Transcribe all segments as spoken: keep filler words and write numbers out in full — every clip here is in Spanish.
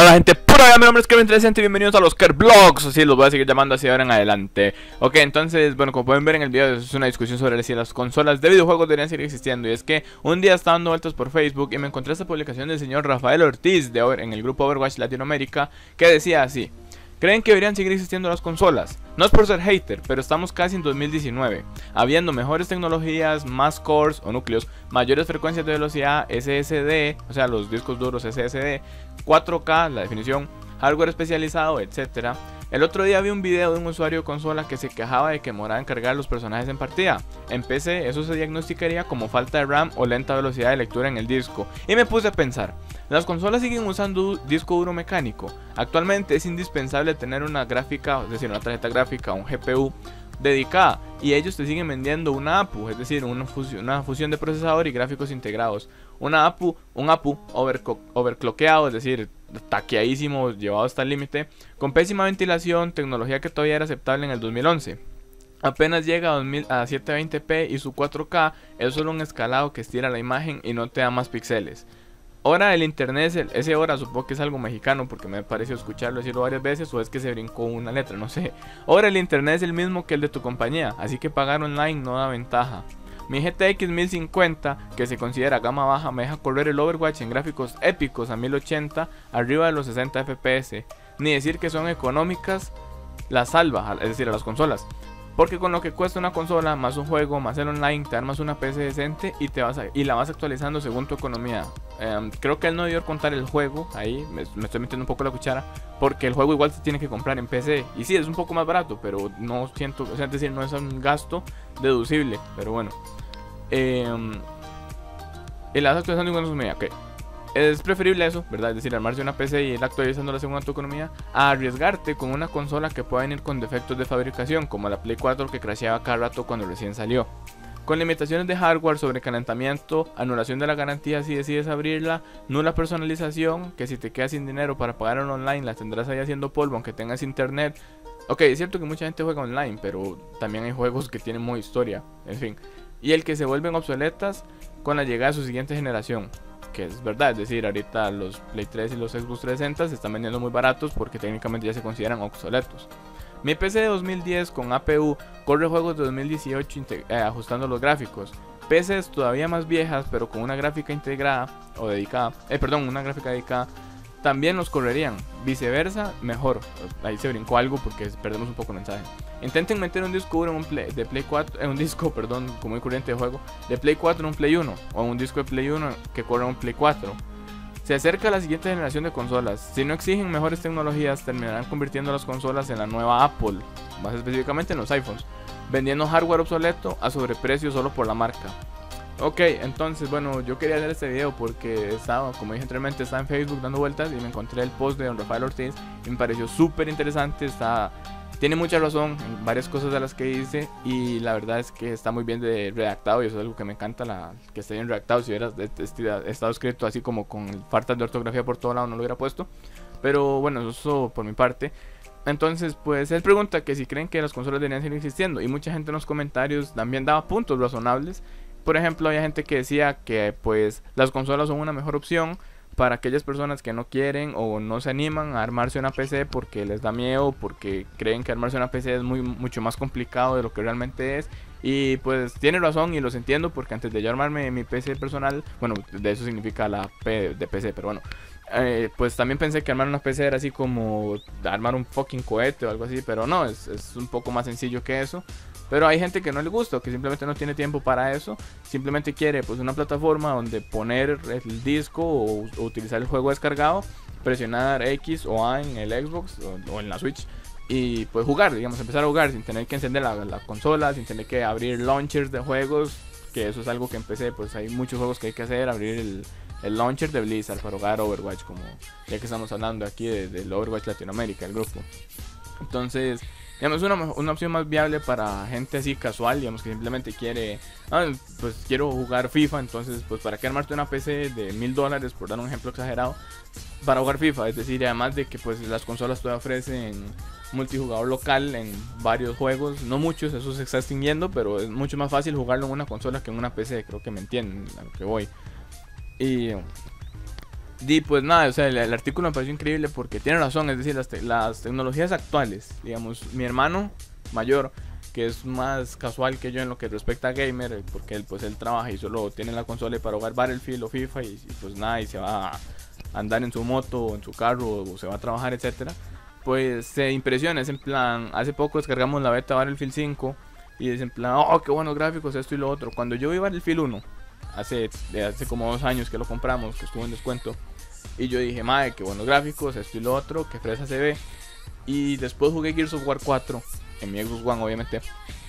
Hola gente pura, mi nombre es Kevin trescientos y bienvenidos a los Kerblogs. Así los voy a seguir llamando así ahora en adelante. Ok, entonces, bueno, como pueden ver en el video, es una discusión sobre si las consolas de videojuegos deberían seguir existiendo. Y es que un día estaba dando vueltas por Facebook y me encontré esta publicación del señor Rafael Ortiz de Over, en el grupo Overwatch Latinoamérica, que decía así: ¿creen que deberían seguir existiendo las consolas? No es por ser hater, pero estamos casi en dos mil diecinueve, habiendo mejores tecnologías, más cores o núcleos, mayores frecuencias de velocidad, S S D, o sea los discos duros S S D, cuatro K, la definición, hardware especializado, etcétera. El otro día vi un video de un usuario de consola que se quejaba de que demoraba en cargar los personajes en partida. En P C eso se diagnosticaría como falta de RAM o lenta velocidad de lectura en el disco. Y me puse a pensar, las consolas siguen usando disco duro mecánico. Actualmente es indispensable tener una gráfica, es decir, una tarjeta gráfica, un G P U dedicada, y ellos te siguen vendiendo una A P U, es decir, una fusión, una fusión de procesador y gráficos integrados. Una A P U, un A P U overclockeado, es decir, taqueadísimo, llevado hasta el límite, con pésima ventilación, tecnología que todavía era aceptable en el dos mil once. Apenas llega a, dos mil, a setecientos veinte p y su cuatro K es solo un escalado que estira la imagen y no te da más píxeles. Ahora el internet, ese hora supongo que es algo mexicano porque me pareció escucharlo decirlo varias veces, o es que se brincó una letra, no sé. Ahora el internet es el mismo que el de tu compañía, así que pagar online no da ventaja. Mi G T X mil cincuenta, que se considera gama baja, me deja correr el Overwatch en gráficos épicos a mil ochenta, arriba de los sesenta F P S. Ni decir que son económicas, la salva, es decir, a las consolas. Porque con lo que cuesta una consola, más un juego, más el online, te armas una P C decente y, te vas a, y la vas actualizando según tu economía. Um, creo que él no debió contar el juego, ahí me, me estoy metiendo un poco la cuchara, porque el juego igual se tiene que comprar en P C. Y sí, es un poco más barato, pero no siento, o sea, es decir, no es un gasto deducible, pero bueno. Eh, y la vas actualizando igual en su medida, ok. Es preferible eso, ¿verdad? Es decir, armarse una P C y ir actualizándola según tu economía, a arriesgarte con una consola que pueda venir con defectos de fabricación, como la Play cuatro que crasheaba cada rato cuando recién salió. Con limitaciones de hardware, sobrecalentamiento, anulación de la garantía si decides abrirla, nula personalización, que si te quedas sin dinero para pagar en online la tendrás ahí haciendo polvo aunque tengas internet. Ok, es cierto que mucha gente juega online, pero también hay juegos que tienen modo historia, en fin. Y el que se vuelven obsoletas con la llegada de su siguiente generación, que es verdad, es decir, ahorita los Play tres y los Xbox trescientos sesenta se están vendiendo muy baratos porque técnicamente ya se consideran obsoletos. Mi P C de dos mil diez con A P U corre juegos de dos mil dieciocho eh, ajustando los gráficos. P Cs todavía más viejas pero con una gráfica integrada o dedicada, eh, perdón, una gráfica dedicada, también los correrían. Viceversa, mejor. Ahí se brincó algo porque perdemos un poco el mensaje. Intenten meter un disco duro en un play, de Play cuatro, en un disco, perdón, como muy corriente de juego, de Play cuatro en un Play uno, o en un disco de Play uno que corra un Play cuatro. Se acerca la siguiente generación de consolas. Si no exigen mejores tecnologías, terminarán convirtiendo las consolas en la nueva Apple, más específicamente en los iPhones, vendiendo hardware obsoleto a sobreprecio solo por la marca. Ok, entonces bueno, yo quería hacer este video porque estaba, como dije anteriormente, estaba en Facebook dando vueltas y me encontré el post de don Rafael Ortiz y me pareció súper interesante. Está, tiene mucha razón en varias cosas de las que dice y la verdad es que está muy bien de redactado y eso es algo que me encanta, la, que esté bien redactado. Si hubiera estado escrito así como con faltas de ortografía por todo lado no lo hubiera puesto, pero bueno, eso por mi parte. Entonces pues él pregunta que si creen que las consolas deberían seguir existiendo y mucha gente en los comentarios también daba puntos razonables. Por ejemplo, hay gente que decía que pues las consolas son una mejor opción para aquellas personas que no quieren o no se animan a armarse una P C porque les da miedo, porque creen que armarse una P C es muy, mucho más complicado de lo que realmente es. Y pues tiene razón y los entiendo porque antes de yo armarme mi P C personal, bueno, de eso significa la P de P C, pero bueno, eh, pues también pensé que armar una P C era así como armar un fucking cohete o algo así, pero no, es, es un poco más sencillo que eso. Pero hay gente que no le gusta, que simplemente no tiene tiempo para eso, simplemente quiere pues una plataforma donde poner el disco o, o utilizar el juego descargado, presionar X o A en el Xbox o, o en la Switch y pues jugar, digamos, empezar a jugar sin tener que encender la, la consola, sin tener que abrir launchers de juegos, que eso es algo que empecé, pues hay muchos juegos que hay que hacer, abrir el, el launcher de Blizzard para jugar Overwatch, como ya que estamos hablando aquí del de Overwatch Latinoamérica, el grupo. Entonces, digamos, una, una opción más viable para gente así casual, digamos, que simplemente quiere, ah, pues quiero jugar FIFA, entonces, pues para qué armarte una P C de mil dólares, por dar un ejemplo exagerado, para jugar FIFA. Es decir, además de que pues las consolas todavía ofrecen multijugador local en varios juegos, no muchos, eso se está extinguiendo, pero es mucho más fácil jugarlo en una consola que en una P C, creo que me entienden a lo que voy. Y Y pues nada, o sea, el, el artículo me pareció increíble porque tiene razón, es decir, las, te las tecnologías actuales, digamos, mi hermano mayor, que es más casual que yo en lo que respecta a gamer, porque él pues él trabaja y solo tiene la consola para jugar Battlefield o FIFA y, y pues nada, y se va a andar en su moto o en su carro o se va a trabajar, etcétera. Pues se impresiona, es en plan, hace poco descargamos la beta Battlefield cinco y es en plan, oh, qué buenos gráficos, esto y lo otro. Cuando yo vi Battlefield uno, hace, hace como dos años que lo compramos, que estuvo en descuento, y yo dije, madre, qué buenos gráficos, esto y lo otro, qué fresa se ve. Y después jugué Gears of War cuatro, en mi Xbox One obviamente,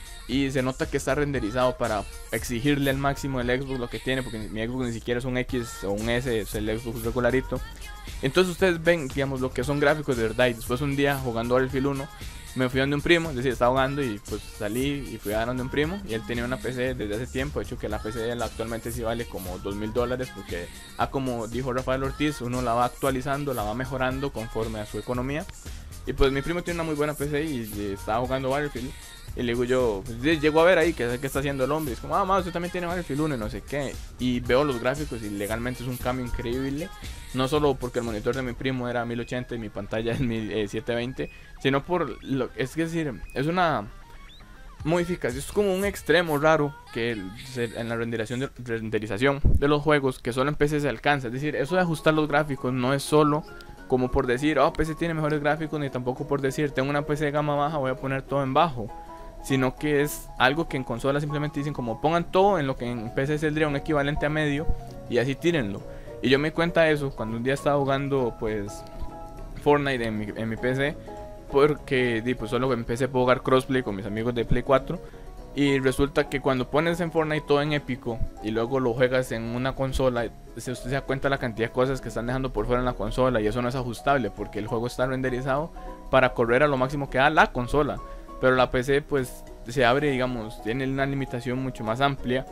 y se nota que está renderizado para exigirle al máximo el Xbox lo que tiene, porque mi Xbox ni siquiera es un X o un S, es el Xbox regularito. Entonces ustedes ven, digamos, lo que son gráficos de verdad. Y después un día jugando Battlefield uno, me fui a donde un primo, es decir, estaba jugando y pues salí y fui a donde un primo. Y él tenía una P C desde hace tiempo, de hecho que la P C de él actualmente sí vale como dos mil dólares, porque, ah, como dijo Rafael Ortiz, uno la va actualizando, la va mejorando conforme a su economía. Y pues mi primo tiene una muy buena P C y, y estaba jugando Battlefield. Y le digo yo, pues, llego a ver ahí qué, qué está haciendo el hombre. Y es como, ah, más, usted también tiene Battlefield uno y no sé qué. Y veo los gráficos y legalmente es un cambio increíble. No solo porque el monitor de mi primo era mil ochenta y mi pantalla es setecientos veinte, sino por lo es que es decir, es una modificación, es como un extremo raro que el, en la renderización de, renderización de los juegos que solo en P C se alcanza. Es decir, eso de ajustar los gráficos no es solo como por decir, oh, P C tiene mejores gráficos, ni tampoco por decir, tengo una P C de gama baja, voy a poner todo en bajo. Sino que es algo que en consola simplemente dicen como pongan todo en lo que en P C saldría un equivalente a medio y así tírenlo. Y yo me di cuenta de eso cuando un día estaba jugando pues Fortnite en mi, en mi P C, porque di, pues solo en P C puedo jugar crossplay con mis amigos de Play cuatro. Y resulta que cuando pones en Fortnite todo en épico y luego lo juegas en una consola, se usted se da cuenta la cantidad de cosas que están dejando por fuera en la consola, y eso no es ajustable porque el juego está renderizado para correr a lo máximo que da la consola. Pero la P C pues se abre, digamos, tiene una limitación mucho más amplia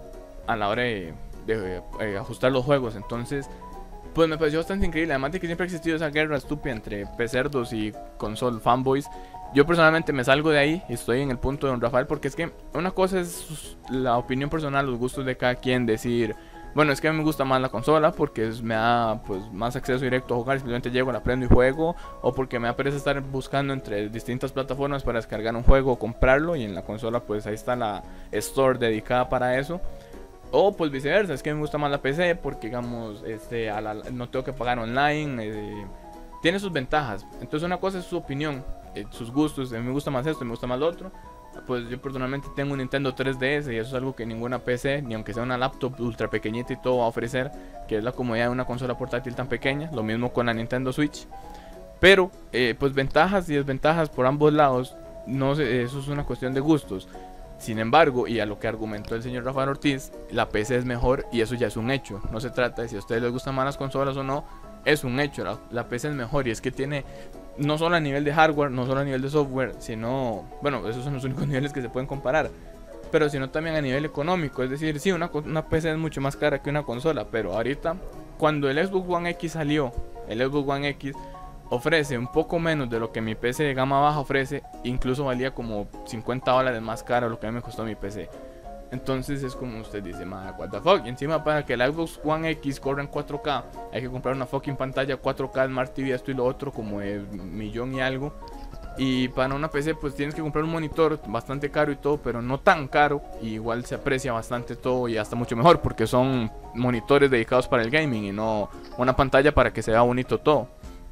a la hora de, de, de, de ajustar los juegos. Entonces pues me pareció bastante increíble. Además de que siempre ha existido esa guerra estúpida entre pecerdos y console fanboys. Yo personalmente me salgo de ahí y estoy en el punto de don Rafael, porque es que una cosa es la opinión personal, los gustos de cada quien, decir, bueno, es que a mí me gusta más la consola porque es, me da pues más acceso directo a jugar, simplemente llego, la prendo y juego, o porque me da pereza estar buscando entre distintas plataformas para descargar un juego o comprarlo, y en la consola pues ahí está la store dedicada para eso. O pues viceversa, es que me gusta más la P C porque digamos, este, a la, no tengo que pagar online, eh, tiene sus ventajas. Entonces una cosa es su opinión, eh, sus gustos, a mí me gusta más esto, me gusta más lo otro. Pues yo personalmente tengo un Nintendo tres D S y eso es algo que ninguna P C, ni aunque sea una laptop ultra pequeñita y todo, va a ofrecer, que es la comodidad de una consola portátil tan pequeña. Lo mismo con la Nintendo Switch. Pero eh, pues ventajas y desventajas por ambos lados, no sé, eso es una cuestión de gustos. Sin embargo, y a lo que argumentó el señor Rafael Ortiz, la P C es mejor y eso ya es un hecho. No se trata de si a ustedes les gustan más las consolas o no, es un hecho. La, la P C es mejor y es que tiene, no solo a nivel de hardware, no solo a nivel de software, sino, bueno, esos son los únicos niveles que se pueden comparar, pero sino también a nivel económico. Es decir, sí, una, una P C es mucho más cara que una consola, pero ahorita, cuando el Xbox One X salió, el Xbox One X ofrece un poco menos de lo que mi P C de gama baja ofrece, incluso valía como cincuenta dólares más caro lo que a mí me costó mi P C. Entonces es como usted dice, man, what the fuck. Y encima para que el Xbox One X corra en cuatro K hay que comprar una fucking pantalla cuatro K, Smart T V, esto y lo otro, como de millón y algo. Y para una P C pues tienes que comprar un monitor bastante caro y todo, pero no tan caro, y igual se aprecia bastante todo y hasta mucho mejor porque son monitores dedicados para el gaming y no una pantalla para que se vea bonito todo.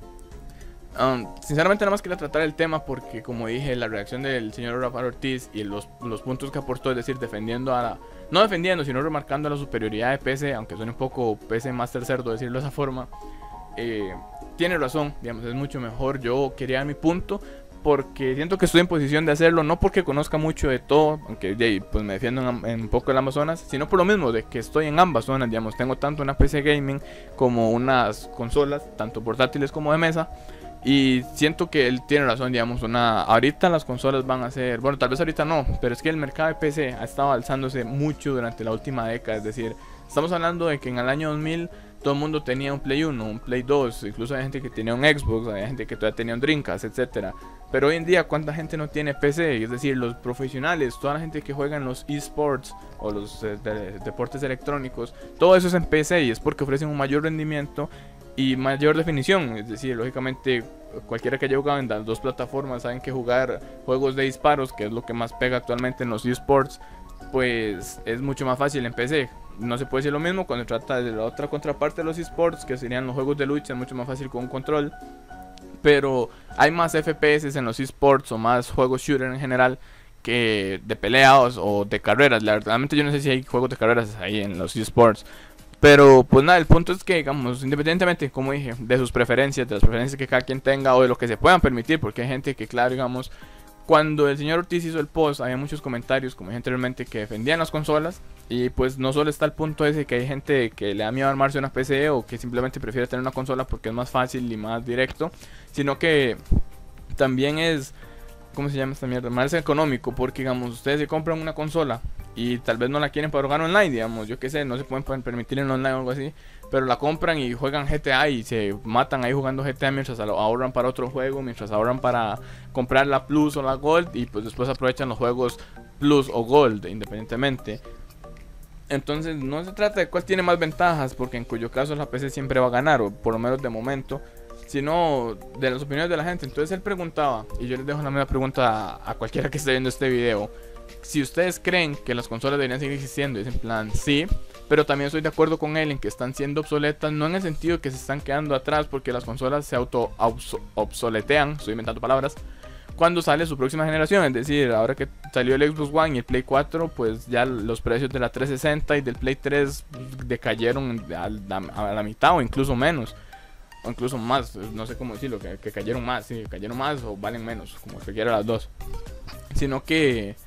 Um, sinceramente nada más quería tratar el tema porque, como dije, la reacción del señor Rafael Ortiz y los, los puntos que aportó, es decir, defendiendo a la, no defendiendo, sino remarcando la superioridad de P C, aunque suene un poco P C Master Cerdo decirlo de esa forma, eh, tiene razón, digamos, es mucho mejor. Yo quería dar mi punto porque siento que estoy en posición de hacerlo, no porque conozca mucho de todo, aunque yeah, pues me defiendo en, en un poco del Amazonas, sino por lo mismo de que estoy en ambas zonas, digamos, tengo tanto una P C gaming como unas consolas, tanto portátiles como de mesa. Y siento que él tiene razón, digamos, una, ahorita las consolas van a ser, bueno, tal vez ahorita no, pero es que el mercado de P C ha estado alzándose mucho durante la última década. Es decir, estamos hablando de que en el año dos mil todo el mundo tenía un Play uno, un Play dos, incluso hay gente que tenía un Xbox, hay gente que todavía tenía un Dreamcast, etcétera. Pero hoy en día, ¿cuánta gente no tiene P C? Es decir, los profesionales, toda la gente que juega en los eSports o los eh, de, deportes electrónicos, todo eso es en P C y es porque ofrecen un mayor rendimiento y mayor definición. Es decir, lógicamente cualquiera que haya jugado en las dos plataformas saben que jugar juegos de disparos, que es lo que más pega actualmente en los eSports, pues es mucho más fácil en P C. No se puede decir lo mismo cuando se trata de la otra contraparte de los eSports, que serían los juegos de lucha, es mucho más fácil con un control. Pero hay más F P S en los eSports o más juegos shooter en general que de peleas o de carreras. La verdad, realmente yo no sé si hay juegos de carreras ahí en los eSports. Pero pues nada, el punto es que, digamos, independientemente, como dije, de sus preferencias, de las preferencias que cada quien tenga o de lo que se puedan permitir, porque hay gente que, claro, digamos, cuando el señor Ortiz hizo el post, había muchos comentarios, como dije anteriormente, que defendían las consolas. Y pues no solo está el punto ese que hay gente que le da miedo armarse una P C o que simplemente prefiere tener una consola porque es más fácil y más directo, sino que también es, ¿cómo se llama esta mierda? Más económico, porque digamos, ustedes se compran una consola y tal vez no la quieren para jugar online, digamos, yo qué sé, no se pueden permitir en online o algo así, pero la compran y juegan G T A y se matan ahí jugando G T A mientras ahorran para otro juego, mientras ahorran para comprar la Plus o la Gold, y pues después aprovechan los juegos Plus o Gold independientemente. Entonces no se trata de cuál tiene más ventajas, porque en cuyo caso la P C siempre va a ganar, o por lo menos de momento, sino de las opiniones de la gente. Entonces él preguntaba, y yo les dejo la misma pregunta a, a cualquiera que esté viendo este video: si ustedes creen que las consolas deberían seguir existiendo. Y es en plan, sí, pero también estoy de acuerdo con él en que están siendo obsoletas, no en el sentido que se están quedando atrás, porque las consolas se auto obsoletean, estoy inventando palabras, cuando sale su próxima generación. Es decir, ahora que salió el Xbox One y el Play cuatro, pues ya los precios de la trescientos sesenta y del Play tres decayeron a la, a la mitad o incluso menos, o incluso más, no sé cómo decirlo, que, que cayeron más, sí, cayeron más o valen menos, como que quiera las dos. Sino que,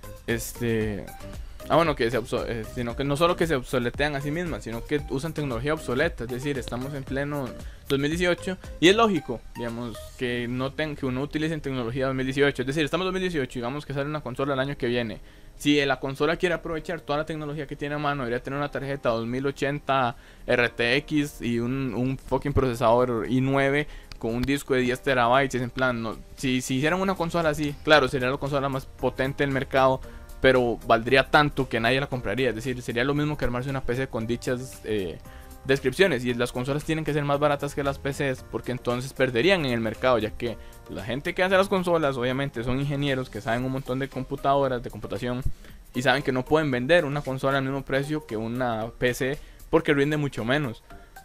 este... Ah, bueno, que se eh, sino que no solo que se obsoletean a sí mismas, sino que usan tecnología obsoleta. Es decir, estamos en pleno dos mil dieciocho y es lógico, digamos, que no ten, que uno utilice tecnología dos mil dieciocho. Es decir, estamos en dos mil dieciocho y digamos que sale una consola el año que viene. Si la consola quiere aprovechar toda la tecnología que tiene a mano, debería tener una tarjeta dos mil ochenta R T X y un, un fucking procesador i nueve con un disco de diez terabytes. En plan, no, si, si hicieran una consola así, claro, sería la consola más potente del mercado, pero valdría tanto que nadie la compraría. Es decir, sería lo mismo que armarse una P C con dichas eh, descripciones. Y las consolas tienen que ser más baratas que las P Cs, porque entonces perderían en el mercado, ya que la gente que hace las consolas obviamente son ingenieros que saben un montón de computadoras, de computación, y saben que no pueden vender una consola al mismo precio que una P C porque rinde mucho menos.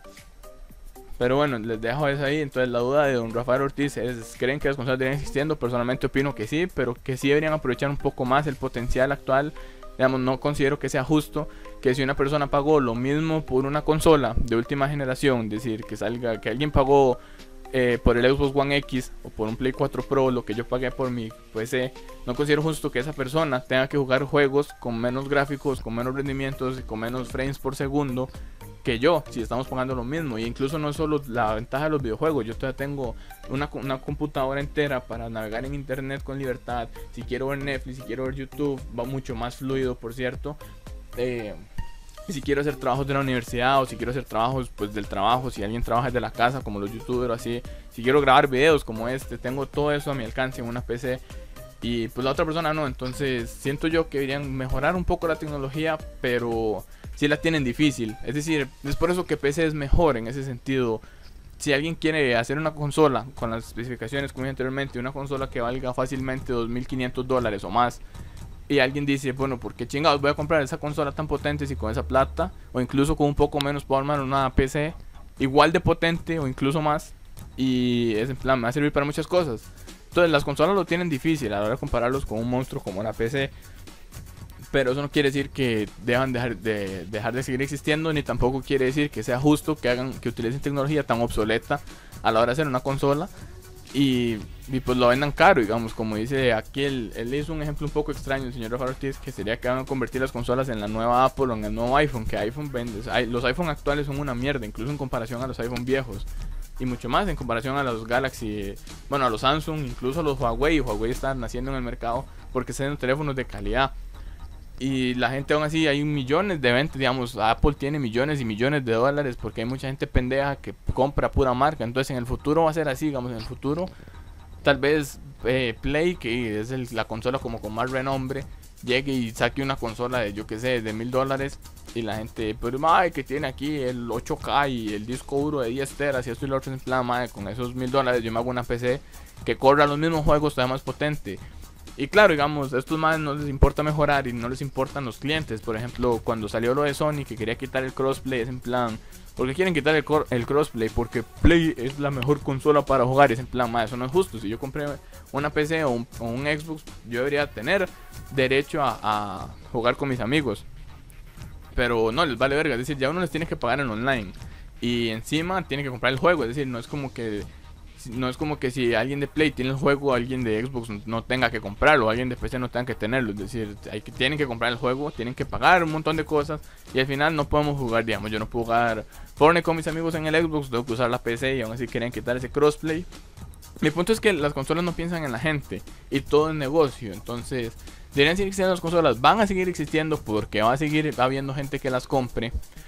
Pero bueno, les dejo eso ahí. Entonces la duda de don Rafael Ortiz es: ¿creen que las consolas deberían existiendo? Personalmente opino que sí, pero que sí deberían aprovechar un poco más el potencial actual. Digamos, no considero que sea justo que si una persona pagó lo mismo por una consola de última generación, es decir, que salga, que alguien pagó eh, por el Xbox One X o por un Play cuatro Pro lo que yo pagué por mi P C, no considero justo que esa persona tenga que jugar juegos con menos gráficos, con menos rendimientos y con menos frames por segundo que yo, si estamos pagando lo mismo. Y incluso no es solo la ventaja de los videojuegos, yo todavía tengo una, una computadora entera para navegar en internet con libertad. Si quiero ver Netflix, si quiero ver YouTube, va mucho más fluido, por cierto. Eh, si quiero hacer trabajos de la universidad, o si quiero hacer trabajos pues del trabajo, si alguien trabaja desde la casa como los youtubers o así, si quiero grabar videos como este, tengo todo eso a mi alcance en una P C. Y pues la otra persona no. Entonces siento yo que deberían mejorar un poco la tecnología, pero si la tienen difícil. Es decir, es por eso que P C es mejor en ese sentido. Si alguien quiere hacer una consola con las especificaciones como dije anteriormente, una consola que valga fácilmente dos mil quinientos dólares o más, y alguien dice, bueno, ¿por qué chingados voy a comprar esa consola tan potente si con esa plata, o incluso con un poco menos, puedo armar una P C igual de potente o incluso más? Y es en plan, me va a servir para muchas cosas. Entonces las consolas lo tienen difícil a la hora de compararlos con un monstruo como la P C. Pero eso no quiere decir que dejan dejar de, dejar de seguir existiendo, ni tampoco quiere decir que sea justo que hagan que utilicen tecnología tan obsoleta a la hora de hacer una consola y, y pues lo vendan caro, digamos, como dice aquí. Él, él hizo un ejemplo un poco extraño, el señor Rafael Ortiz, que sería que van a convertir las consolas en la nueva Apple o en el nuevo iPhone, que iPhone vende. Los iPhone actuales son una mierda, incluso en comparación a los iPhone viejos, y mucho más en comparación a los Galaxy, bueno, a los Samsung, incluso a los Huawei. Huawei están naciendo en el mercado porque son teléfonos de calidad. Y la gente aún así, hay millones de ventas, digamos, Apple tiene millones y millones de dólares porque hay mucha gente pendeja que compra pura marca. Entonces en el futuro va a ser así, digamos, en el futuro tal vez eh, Play, que es el, la consola como con más renombre, llegue y saque una consola de, yo que sé, de mil dólares, Y la gente, pero mae, que tiene aquí el ocho K y el disco duro de diez teras y esto y lo otro, en plan, mae, con esos mil dólares yo me hago una P C que corra los mismos juegos, todavía más potente. Y claro, digamos, a estos más no les importa mejorar y no les importan los clientes. Por ejemplo, cuando salió lo de Sony que quería quitar el crossplay, es en plan, ¿por qué quieren quitar el, el crossplay? Porque Play es la mejor consola para jugar. Es en plan, más eso no es justo. Si yo compré una P C o un, o un Xbox, yo debería tener derecho a, a jugar con mis amigos. Pero no, les vale verga, es decir, ya uno les tiene que pagar en online. Y encima tiene que comprar el juego, es decir, no es como que... No es como que si alguien de Play tiene el juego, alguien de Xbox no tenga que comprarlo, alguien de P C no tenga que tenerlo. Es decir, hay que, tienen que comprar el juego, tienen que pagar un montón de cosas y al final no podemos jugar, digamos, yo no puedo jugar Fortnite con mis amigos en el Xbox, tengo que usar la P C y aún así quieren quitar ese crossplay. Mi punto es que las consolas no piensan en la gente y todo es negocio, entonces deberían seguir existiendo las consolas, van a seguir existiendo porque va a seguir habiendo gente que las compre.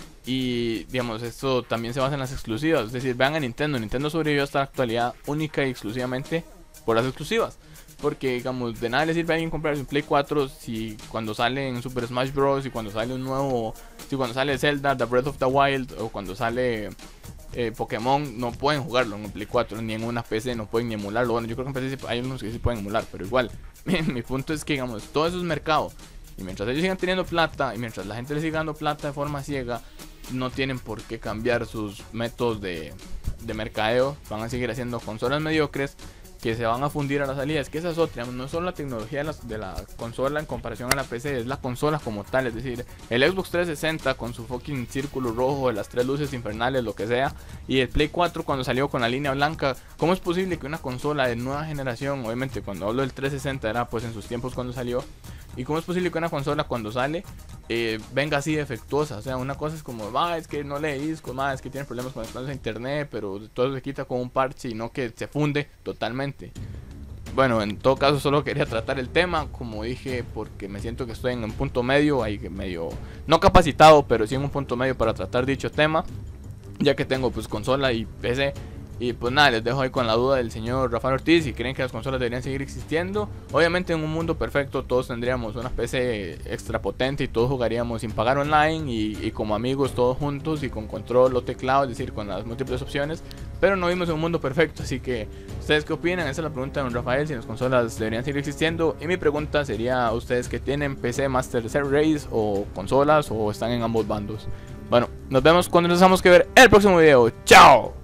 Y digamos, esto también se basa en las exclusivas. Es decir, vean a Nintendo. Nintendo sobrevivió hasta la actualidad única y exclusivamente por las exclusivas. Porque digamos, de nada le sirve a alguien comprarse un Play cuatro si cuando sale en Super Smash Bros. Y cuando sale un nuevo, si cuando sale Zelda, The Breath of the Wild, o cuando sale eh, Pokémon, no pueden jugarlo en un Play cuatro ni en una P C, no pueden ni emularlo. Bueno, yo creo que en P C hay unos que sí pueden emular, pero igual mi punto es que digamos, todo eso es mercado. Y mientras ellos sigan teniendo plata y mientras la gente les siga dando plata de forma ciega, no tienen por qué cambiar sus métodos de, de mercadeo. Van a seguir haciendo consolas mediocres que se van a fundir a la salida. Es que esa es otra, no es solo la tecnología de la, de la consola en comparación a la P C, es la consola como tal. Es decir, el Xbox trescientos sesenta con su fucking círculo rojo, de las tres luces infernales, lo que sea, y el Play cuatro cuando salió con la línea blanca. ¿Cómo es posible que una consola de nueva generación, obviamente cuando hablo del trescientos sesenta era pues en sus tiempos cuando salió, y cómo es posible que una consola cuando sale eh, venga así defectuosa? O sea, una cosa es como, ah, es que no lee discos, más es que tiene problemas con el internet, pero todo se quita con un parche y no que se funde totalmente. Bueno, en todo caso solo quería tratar el tema, como dije, porque me siento que estoy en un punto medio, ahí medio, no capacitado, pero sí en un punto medio para tratar dicho tema, ya que tengo pues consola y P C. Y pues nada, les dejo ahí con la duda del señor Rafael Ortiz, si creen que las consolas deberían seguir existiendo. Obviamente en un mundo perfecto todos tendríamos una P C extra potente y todos jugaríamos sin pagar online y, y como amigos todos juntos y con control o teclado, es decir, con las múltiples opciones. Pero no vivimos en un mundo perfecto, así que ¿ustedes qué opinan? Esa es la pregunta de don Rafael, si las consolas deberían seguir existiendo. Y mi pregunta sería a ustedes que tienen P C Master Race o consolas o están en ambos bandos. Bueno, nos vemos cuando nos tengamos que ver el próximo video. ¡Chao!